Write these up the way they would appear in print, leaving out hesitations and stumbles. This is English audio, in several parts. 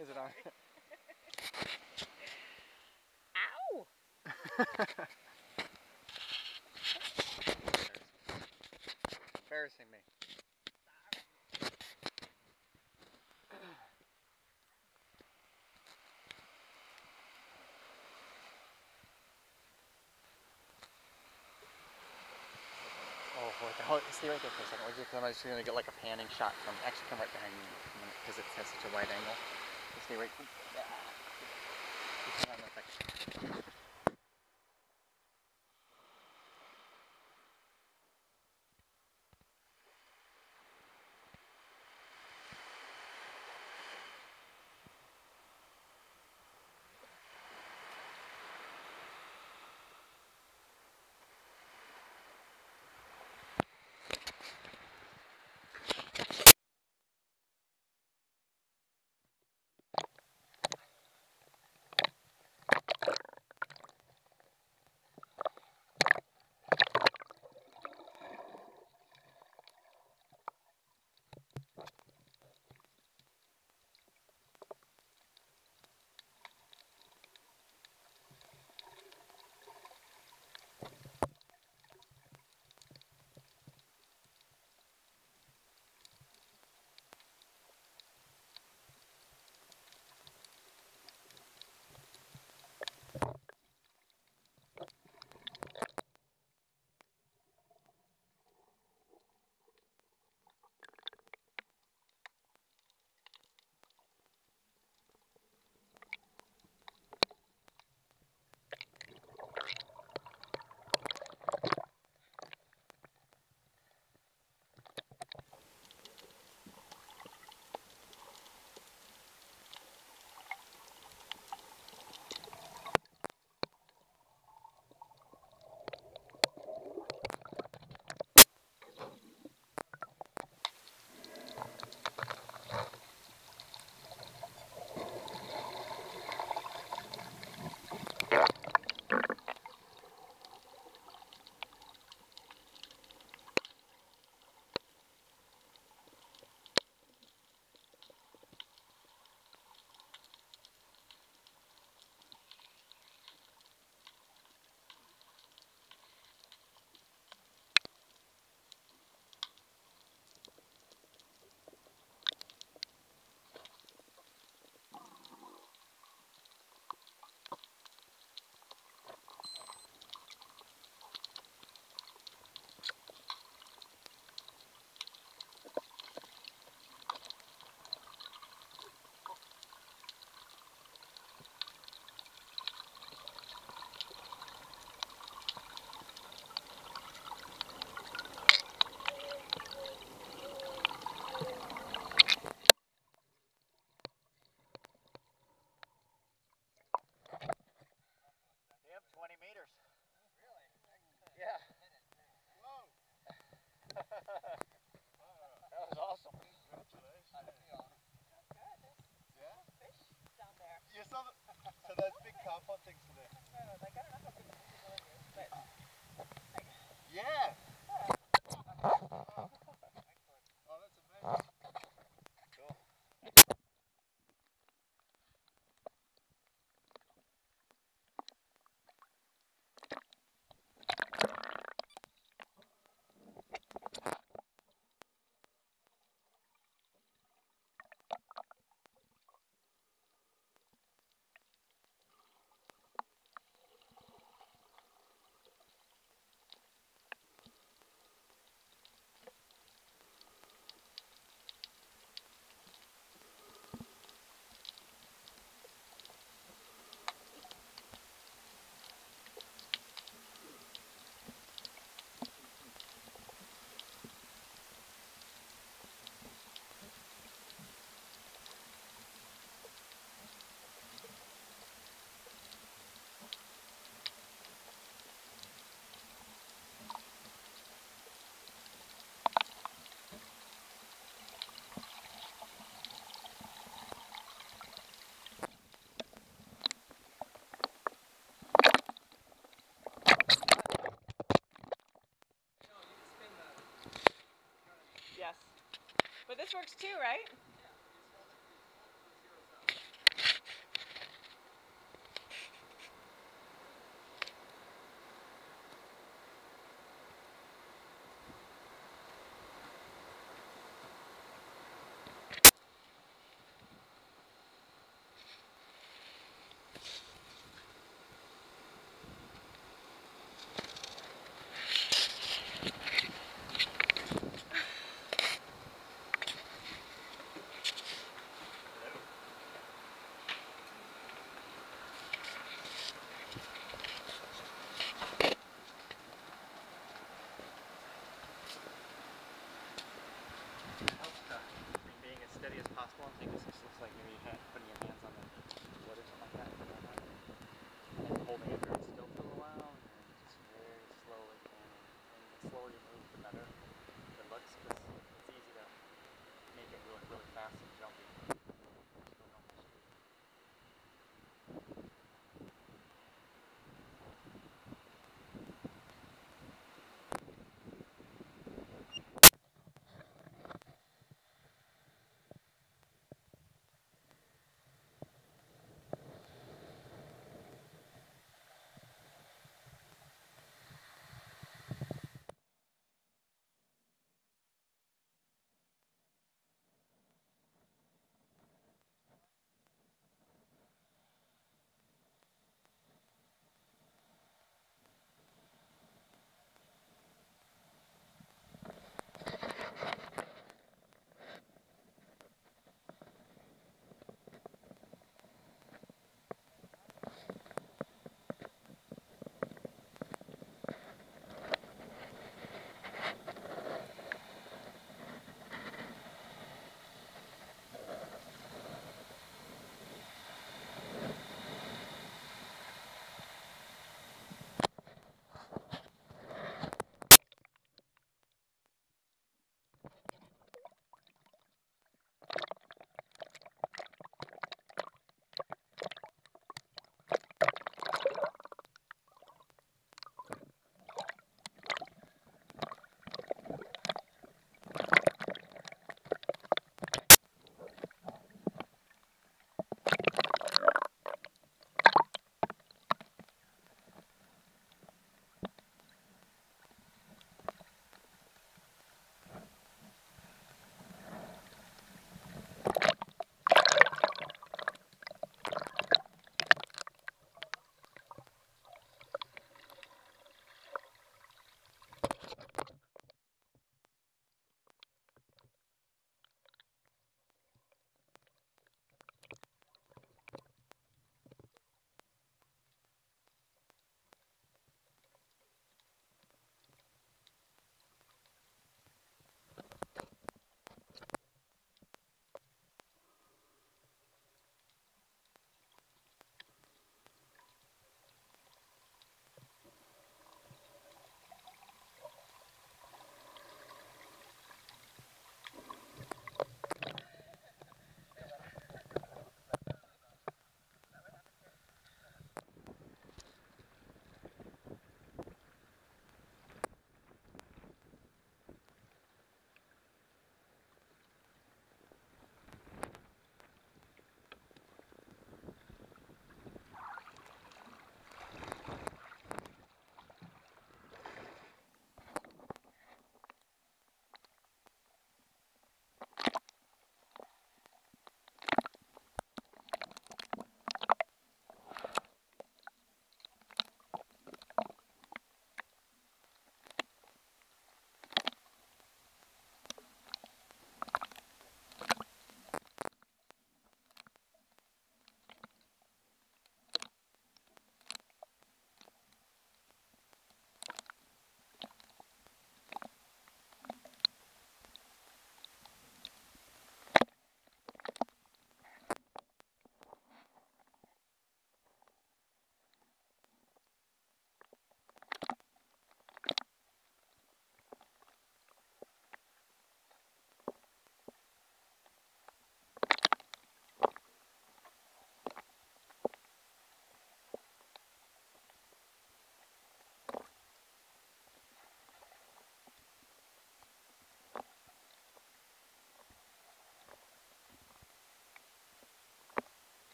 Is it on? Ow! Embarrassing me. Oh boy, stay right there for a second, would you? Because I'm just going to get like a panning shot from, actually come right behind me because it has such a wide angle. Just stay right, yeah. Just hang on a second. Yep, 20 meters. Really? Yeah. Whoa. That was awesome. Congratulations. Yeah? Fish down there. You saw the, so those big carp things today. Like, I don't know how big the visibility is, but like, yeah. Oh, that's amazing. Cool. yes. But this works too, right?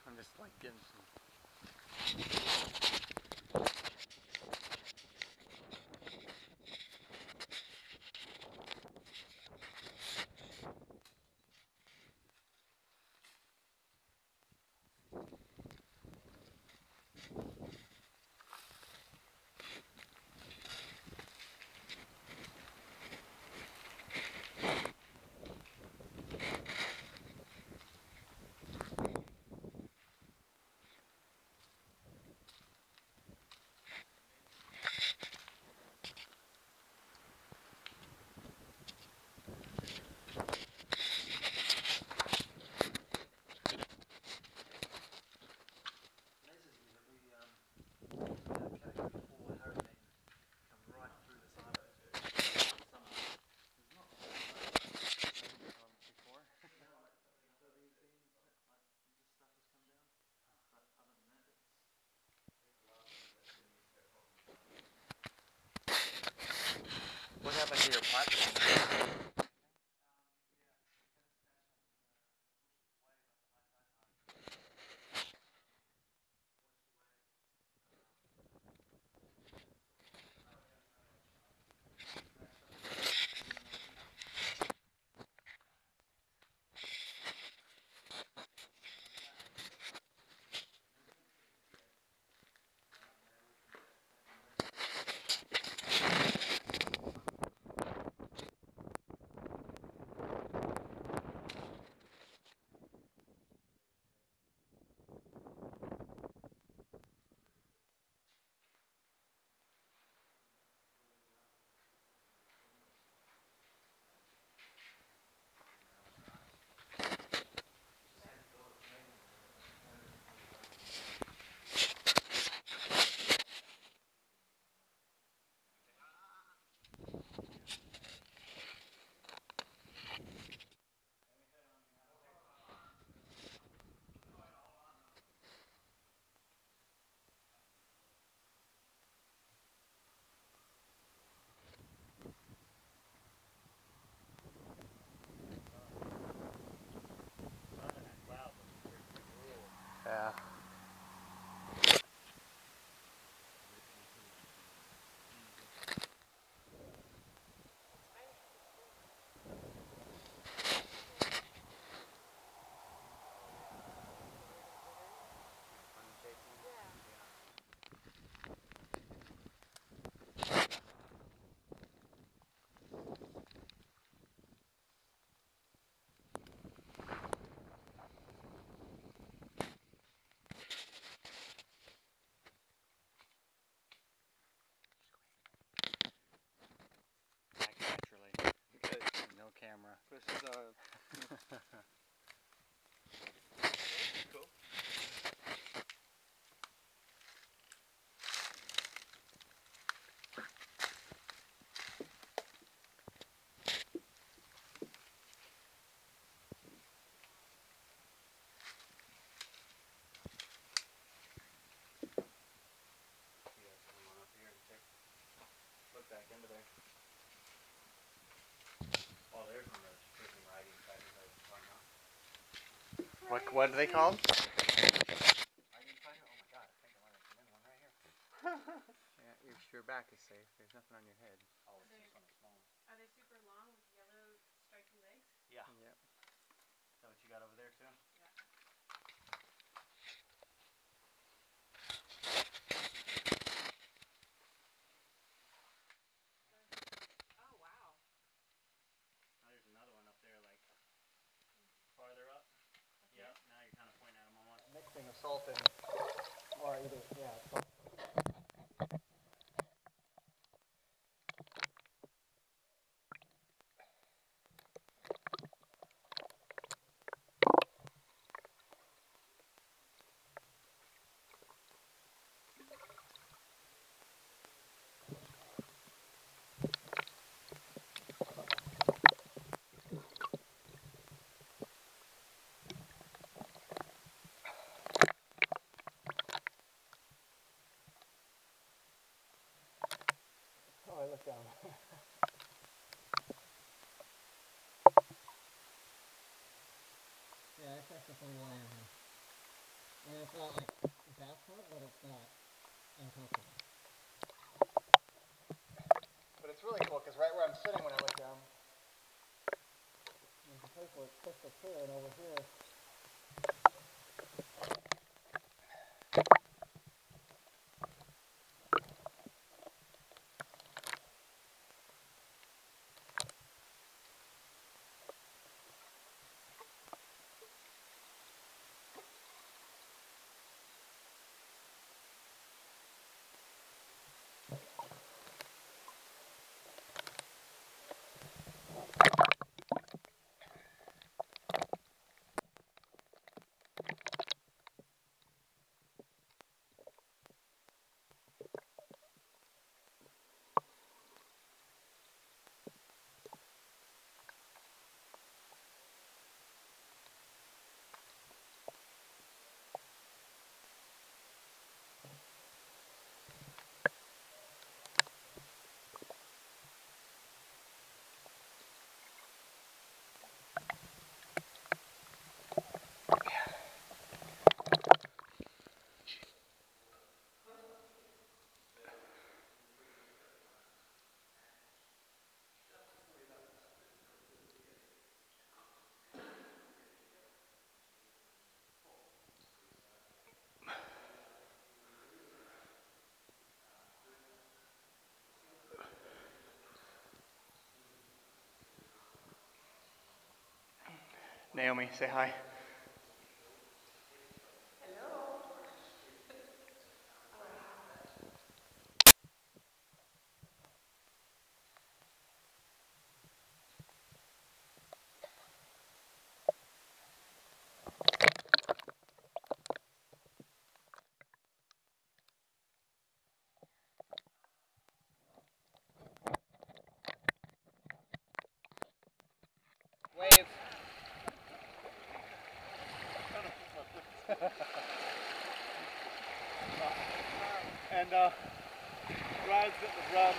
I'm just like getting some. What happened to your platform? Yeah. Naturally. No camera. This is cool. Look back into there. Oh, there's one of those freaking riding fighters I was talking about. What are they called? Riding fighter? Oh my god, I think I might have come in one right here. yeah, your back is safe. There's nothing on your head. Oh, it's just one of the small ones. Are they super long with yellow stripy legs? Yeah. Yep. Is that what you got over there too? Yeah. Oh wow. Oh, there's another one up there, like farther up. Okay. Yep. Now you're kind of pointing at them almost. Mixing of salt and, or either, yeah. Oh, I look down. Yeah, it's actually a funny line here. And it's not like bathtub, but it's not uncomfortable. But it's really cool because right where I'm sitting when I look down, There's a place where it's crystal clear, and over here, Naomi, say hi. Wave. And rides at the rub.